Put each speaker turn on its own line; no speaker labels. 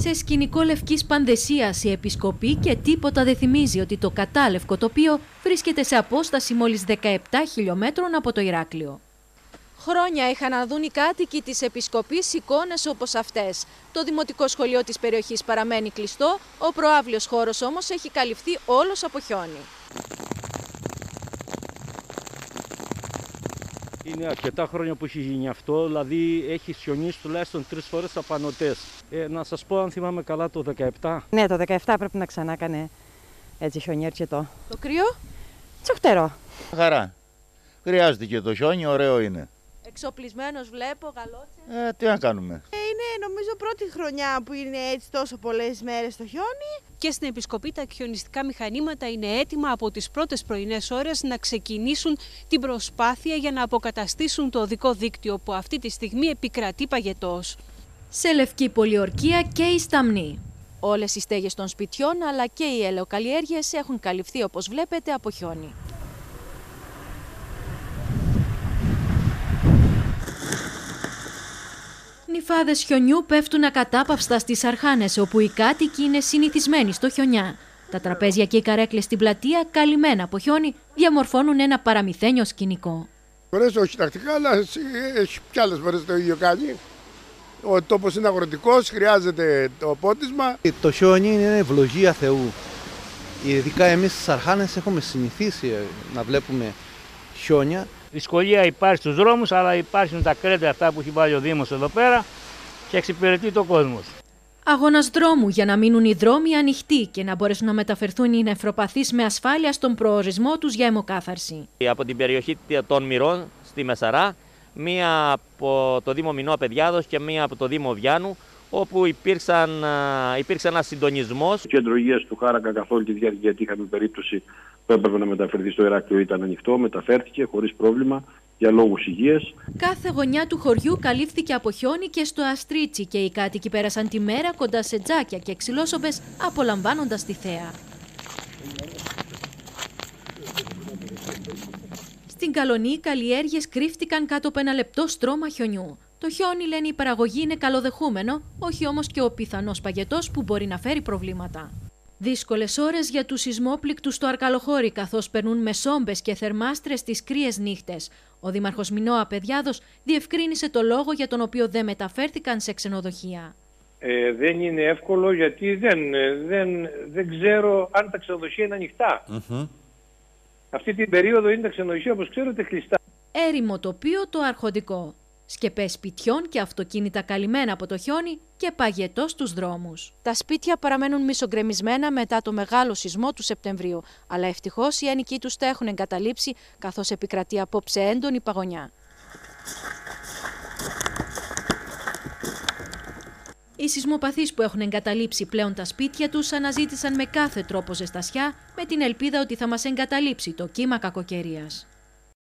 Σε σκηνικό Λευκής Πανδεσσίας η επισκοπή και τίποτα δεν θυμίζει ότι το κατάλευκο τοπίο βρίσκεται σε απόσταση μόλις 17 χιλιόμετρων από το Ηράκλειο. Χρόνια είχαν να δουν οι κάτοικοι της επισκοπής εικόνες όπως αυτές. Το δημοτικό σχολείο της περιοχής παραμένει κλειστό, ο προαύλιος χώρος όμως έχει καλυφθεί όλος από χιόνι.
Είναι αρκετά χρόνια που έχει γίνει αυτό, δηλαδή έχει χιονίσει τουλάχιστον 3 φορές απανωτές. Να σας πω αν θυμάμαι καλά το 17.
Ναι, το 17 πρέπει να ξανά κάνει έτσι χιονί αρκετό.
Το κρύο?
Τσοχτερό.
Χαρά. Χρειάζεται και το χιόνι, ωραίο είναι.
Εξοπλισμένος βλέπω, γαλότσε.
Τι να κάνουμε.
Είναι νομίζω πρώτη χρονιά που είναι έτσι τόσο πολλές μέρες το χιόνι.
Και στην επισκοπή τα χιονιστικά μηχανήματα είναι έτοιμα από τις πρώτες πρωινές ώρες να ξεκινήσουν την προσπάθεια για να αποκαταστήσουν το οδικό δίκτυο που αυτή τη στιγμή επικρατεί παγετός.
Σε Λευκή Πολιορκία και η Σταμνή. Όλες οι στέγες των σπιτιών αλλά και οι ελαιοκαλλιέργειες έχουν καλυφθεί όπως βλέπετε από χιόνι. Νυφάδες χιονιού πέφτουν ακατάπαυστα στις Αρχάνες, όπου οι κάτοικοι είναι συνηθισμένοι στο χιονιά. Τα τραπέζια και οι καρέκλες στην πλατεία, καλυμμένα από χιόνι, διαμορφώνουν ένα παραμυθένιο σκηνικό.
Φορές όχι τακτικά, αλλά έχει κι άλλες φορές το ίδιο κάνει. Ο τόπος είναι αγροτικός, χρειάζεται το πότισμα.
Το χιόνι είναι ευλογία Θεού. Ειδικά εμείς στις Αρχάνες έχουμε συνηθίσει να βλέπουμε χιόνια.
Δυσκολία υπάρχει στους δρόμους, αλλά υπάρχουν τα κρέτα αυτά που έχει βάλει ο Δήμος εδώ πέρα και εξυπηρετεί το κόσμο.
Αγώνας δρόμου για να μείνουν οι δρόμοι ανοιχτοί και να μπορέσουν να μεταφερθούν οι νεφροπαθείς με ασφάλεια στον προορισμό τους για αιμοκάθαρση.
Από την περιοχή των Μυρών στη Μεσαρά, μία από το Δήμο Μινώα Παιδιάδος και μία από το Δήμο Βιάνου, όπου υπήρξε ένας συντονισμός.
Το κέντρο υγείας του Χάρακα καθ' όλη τη διάρκεια, γιατί είχαμε περίπτωση που έπρεπε να μεταφερθεί στο Ηράκλειο, ήταν ανοιχτό, μεταφέρθηκε χωρίς πρόβλημα για λόγους υγείας.
Κάθε γωνιά του χωριού καλύφθηκε από χιόνι και στο Αστρίτσι και οι κάτοικοι πέρασαν τη μέρα κοντά σε τζάκια και ξυλόσομπες απολαμβάνοντας τη θέα. Στην Καλονή οι καλλιέργειες κρύφτηκαν κάτω από ένα λεπτό στρώμα χιονιού. Το χιόνι, λένε οι παραγωγοί, είναι καλοδεχούμενο, όχι όμως και ο πιθανός παγετός που μπορεί να φέρει προβλήματα. Δύσκολες ώρες για τους σεισμόπληκτους στο Αρκαλοχώρι, καθώς περνούν με σόμπες και θερμάστρες τις κρύες νύχτες. Ο Δήμαρχος Μινώα Παιδιάδος διευκρίνησε το λόγο για τον οποίο δεν μεταφέρθηκαν σε ξενοδοχεία.
Δεν είναι εύκολο, γιατί δεν ξέρω αν τα ξενοδοχεία είναι ανοιχτά. Αυτή την περίοδο είναι τα ξενοδοχεία, όπως ξέρετε, κλειστά.
Έρημο τοπίο το αρχοντικό. Σκεπές σπιτιών και αυτοκίνητα καλυμμένα από το χιόνι και παγετό στους δρόμους. Τα σπίτια παραμένουν μισογκρεμισμένα μετά το μεγάλο σεισμό του Σεπτεμβρίου, αλλά ευτυχώς οι ενοικοί τους τα έχουν εγκαταλείψει, καθώς επικρατεί απόψε έντονη παγωνιά. Οι σεισμοπαθείς που έχουν εγκαταλείψει πλέον τα σπίτια τους αναζήτησαν με κάθε τρόπο ζεστασιά, με την ελπίδα ότι θα μας εγκαταλείψει το κύμα κακοκαιρίας.